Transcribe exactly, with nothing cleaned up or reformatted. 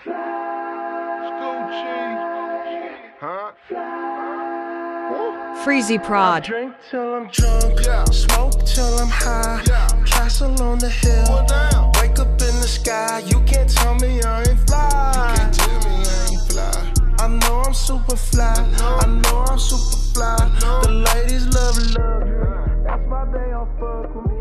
Huh? Freezy Prod. Drink till I'm drunk, Yeah. smoke till I'm high, Yeah. castle on the hill, One down. wake up in the sky, you can't tell me I ain't fly. Can't tell me I ain't fly. I know I'm super fly, I know I'm super fly, the ladies love love, that's why they all fuck with me.